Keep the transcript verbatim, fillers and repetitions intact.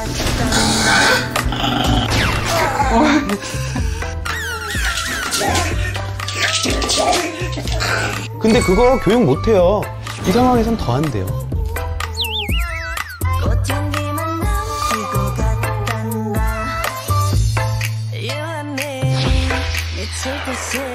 근데 그거 교육 못해요. 이 상황에선 더 안 돼요. You and me, it's